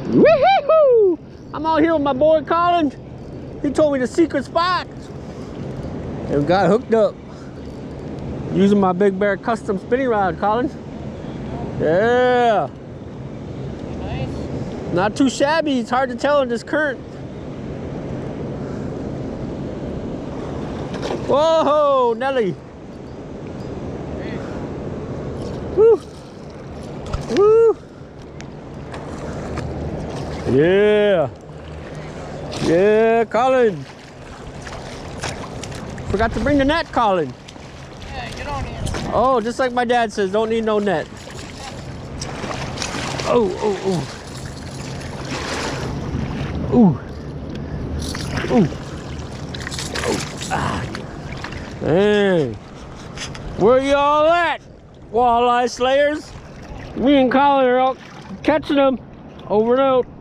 Wee-Hee-Who! I'm out here with my boy Colin. He told me the secret spot. And we got hooked up. Using my Big Bear custom spinning rod, Colin. Yeah. Nice. Not too shabby. It's hard to tell in this current. Whoa, Nelly. Woo. Woo. Yeah. Yeah, Colin. Forgot to bring the net, Colin. Yeah, get on here. Oh, just like my dad says, don't need no net. Oh, oh, oh. Ooh. Ooh. Oh. Ah. Hey. Where y'all at, walleye slayers? Me and Colin are out catching them. Over and out.